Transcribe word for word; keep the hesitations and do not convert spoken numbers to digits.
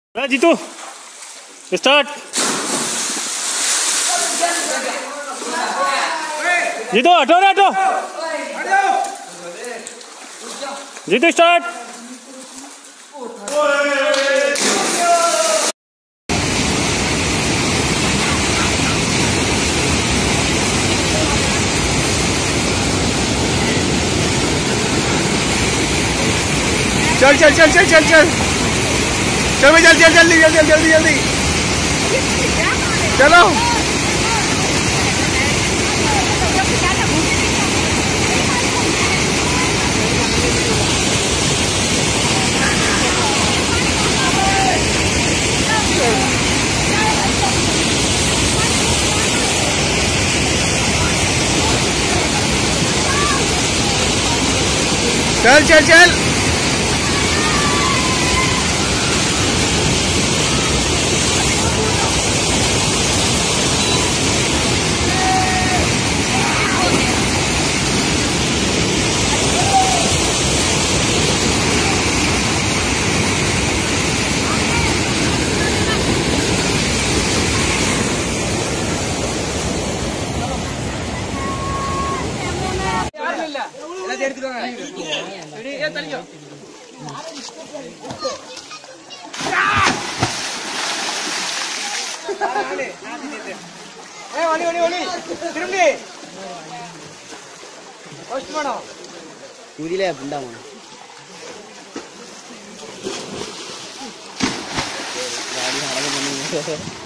Jitu start. Jitu हटो रे हटो। जीतू स्टार्ट। चल चल चल चल चल चल चल भाई चल चल जल्दी जल्दी जल्दी जल्दी चलो। चल चल चल ഊരിലെ ഉണ്ടാവണം.